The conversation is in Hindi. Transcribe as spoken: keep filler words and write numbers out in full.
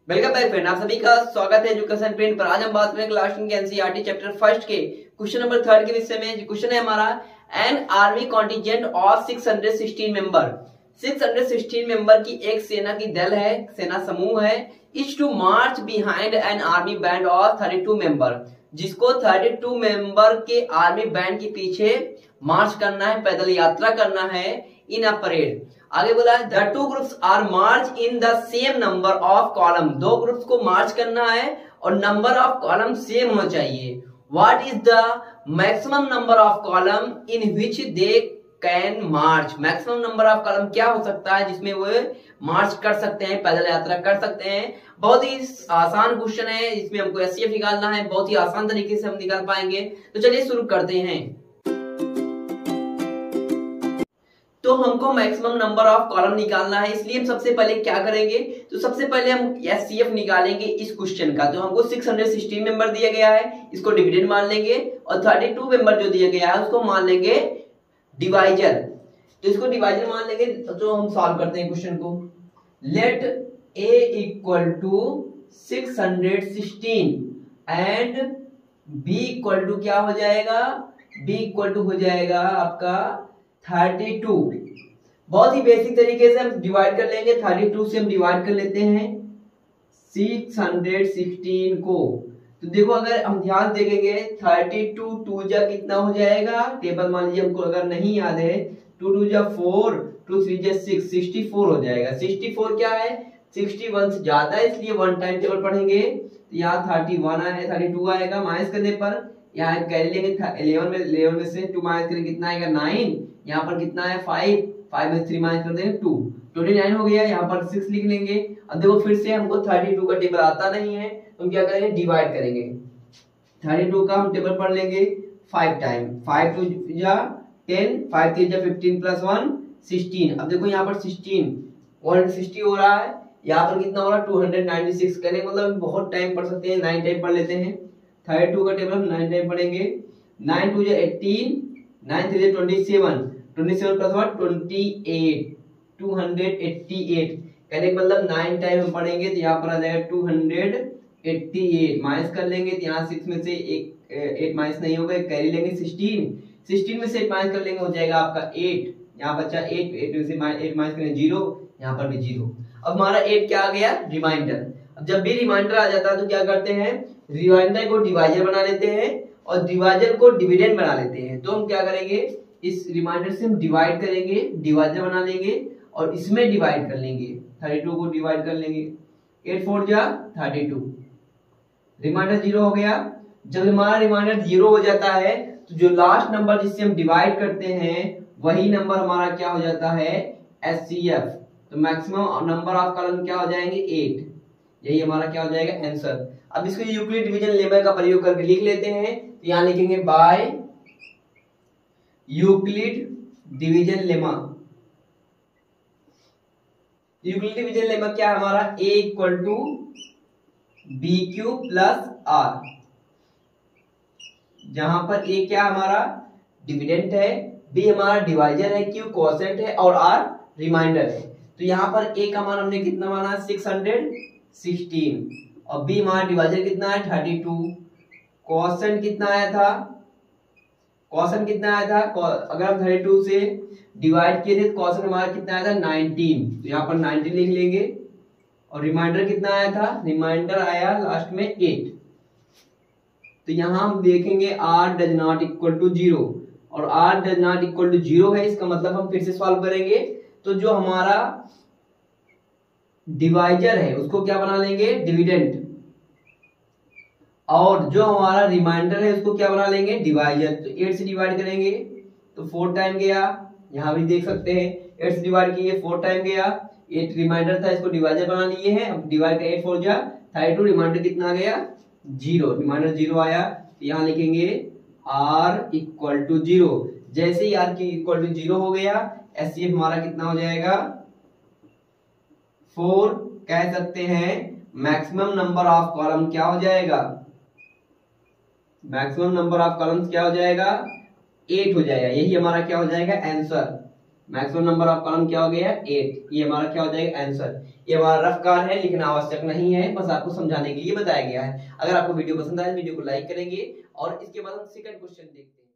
वेलकम बैक फ्रेंड, आप सभी का स्वागत है एजुकेशन प्रिंट पर। आज हम बात करेंगे क्लास टेन के एनसीईआरटी चैप्टर फर्स्ट के क्वेश्चन नंबर थर्ड के विषय में। क्वेश्चन है हमारा, an army contingent of six hundred sixteen member. Six hundred sixteen member की एक सेना की दल है, सेना समूह है, is to march behind an army band of thirty two member, जिसको थर्टी टू मेंबर के आर्मी बैंड के पीछे मार्च करना है, पैदल यात्रा करना है इन अ परेड। आगे बोला है the two groups are march in the same number of column. दो ग्रुप्स को मार्च करना है और नंबर ऑफ कॉलम सेम होना चाहिए। What is the maximum number of column in which they can march. Maximum number of column क्या हो सकता है जिसमें वो मार्च कर सकते हैं, पैदल यात्रा कर सकते हैं। बहुत ही आसान क्वेश्चन है, इसमें हमको एससीएफ निकालना है, बहुत ही आसान तरीके से हम निकाल पाएंगे। तो चलिए शुरू करते हैं। तो हमको मैक्सिमम नंबर ऑफ कॉलम निकालना है, इसलिए हम सबसे पहले क्या करेंगे, तो सबसे पहले हम एचसीएफ निकालेंगे इस क्वेश्चन का। तो हमको सिक्स हंड्रेड सिक्सटीन मेंबर दिया गया है, इसको डिविडेंड मान लेंगे, और थर्टी टू मेंबर जो दिया गया है उसको मान लेंगे डिवाइजर। तो इसको डिवाइजर मान लेंगे। तो हम सॉल्व करते हैं क्वेश्चन को। Let a equal to six hundred sixteen and b equal to क्या हो जाएगा, बी इक्वल टू हो जाएगा आपका थर्टी टू। बहुत ही बेसिक तरीके से हम डिवाइड कर लेंगे। थर्टी टू से हम डिवाइड कर लेते हैं सिक्स हंड्रेड सिक्सटीन को। तो देखो अगर हम ध्यान देखेंगे थर्टी टू टू जा कितना हो जाएगा, टेबल मान लीजिए हमको अगर नहीं याद है, टू टू जा फोर, टू थ्री जा सिक्स, सिक्सटी फोर हो जाएगा। सिक्सटी फोर क्या है, सिक्सटी वन से ज्यादा है, इसलिए वन टाइम टेबल पढ़ेंगे। तो यहाँ थर्टी वन है, थर्टी टू आएगा। माइनस करने पर यहाँ कैरी लेंगे, इलेवन में इलेवन में से टू माइनस करेंगे कितना आएगा, नाइन। यहाँ पर कितना है, फाइव, फाइव में थ्री माइनस कर देंगे टू, ट्वेंटी नाइन हो गया। यहाँ पर सिक्स लिख लेंगे। अब देखो फिर से हमको थर्टी टू का टेबल आता नहीं है, तो हम क्या करेंगे, डिवाइड करेंगे। थर्टी टू का हम टेबल पढ़ लेंगे फाइव टाइम, फाइव टू जा टेन, फाइव थ्री जा फिफ्टीन प्लस वन सिक्सटीन। अब देखो यहाँ पर सिक्सटीन, वन सिक्सटी हो रहा है, यहाँ पर कितना हो रहा है, टू हंड्रेड नाइंटी सिक्स। करेंगे मतलब बहुत टाइम पढ़ सकते हैं, नाइन टाइम पढ़ लेते हैं। थर्टी टू का टेबल हम नाइन टाइम पढ़ेंगे। नाइन टू जा एटीन, नाइन थ्री जा twenty seven, twenty seven plus one twenty eight, two hundred eighty eight. कहने का मतलब नाइन टाइम हम पढ़ेंगे, तो यहाँ पर आ जाएगा two hundred eighty eight. Minus कर लेंगे, तो यहाँ सिक्स में से एक एट माइनस नहीं होगा, एक कैरी लेंगे सिक्सटीन, सिक्सटीन में से एट माइनस कर लेंगे, हो जाएगा आपका एट। यहाँ बच्चा एट, एट में से एट माइनस करेंगे जीरो, यहाँ पर भी जीरो। अब हमारा एट क्या आ गया, रिमाइंडर। अब जब भी रिमाइंडर आ जाता है तो क्या करते हैं, रिमाइंडर को डिवाइजर बना लेते हैं और डिवाइजर को डिविडेंड बना लेते हैं। तो हम क्या करेंगे, इस रिमाइंडर से हम डिवाइड करेंगे, डिवाइजर बना लेंगे और इसमें डिवाइड कर लेंगे, थर्टी टू को डिवाइड कर लेंगे। एट फोर जा थर्टी टू, रिमाइंडर जीरो हो गया। जब हमारा रिमाइंडर जीरो हो जाता है तो जो लास्ट नंबर जिससे हम डिवाइड करते हैं वही नंबर हमारा क्या हो जाता है, एचसीएफ। तो मैक्सिमम नंबर ऑफ कॉलम क्या हो जाएंगे, एट। यही हमारा क्या हो जाएगा आंसर। अब इसको यूक्लिड डिवीजन लेमा का प्रयोग करके लिख लेते हैं। तो यहाँ लिखेंगे by Euclid division lemma. Euclid division lemma क्या है हमारा, a equal to b q plus r, जहां पर a क्या हमारा डिविडेंट है, b हमारा डिवाइजर है, q कोसेंट है और r रिमाइंडर है। तो यहाँ पर a का मान हमने कितना माना, सिक्स हंड्रेड सिक्सटीन, और b हमारा डिवाइजर कितना है, थर्टी टू। कोसेंट कितना आया था, कोसेंट कितना आया था, अगर हम थर्टी टू से डिवाइड किए थे तो कोसेंट हमारा कितना आया था, नाइनटीन। तो यहाँ पर नाइनटीन लिख लेंगे। और रिमाइंडर कितना आया था, रिमाइंडर आया लास्ट में एट। तो यहाँ हम देखेंगे r does not equal to zero, और r does not equal to zero है, इसका मतलब हम फिर से सॉल्व करेंगे। तो जो हमारा डिवाइजर है उसको क्या बना लेंगे, डिविडेंड, और जो हमारा रिमाइंडर है उसको क्या बना लेंगे, डिवाइजर। तो एट से डिवाइड करेंगे तो फोर टाइम गया, यहाँ भी देख सकते हैं एट से डिवाइड किए फोर टाइम गया। एट रिमाइंडर था, इसको डिवाइजर बना लिए हैं। अब डिवाइड एट फोर जा थर्टी टू, रिमाइंडर कितना आ गया, जीरो, रिमाइंडर जीरो आया। तो यहाँ लिखेंगे r इक्वल टू जीरो। जैसे ही r की इक्वल टू जीरो हो गया, एचसीएफ हमारा कितना हो जाएगा, फोर। कह सकते हैं मैक्सिमम नंबर ऑफ कॉलम क्या हो जाएगा, मैक्सिमम नंबर ऑफ कॉलम्स क्या हो जाएगा, एट हो जाएगा। यही हमारा क्या हो जाएगा answer. Maximum number of column क्या हो गया, एट। ये हमारा क्या हो जाएगा आंसर। ये हमारा रफ कार्ड है, लिखना आवश्यक नहीं है, बस आपको समझाने के लिए बताया गया है। अगर आपको वीडियो पसंद आए वीडियो को लाइक करेंगे और इसके बाद हम सेकंड क्वेश्चन देखते हैं।